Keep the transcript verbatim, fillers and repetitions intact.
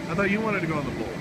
I thought you wanted to go on the pole.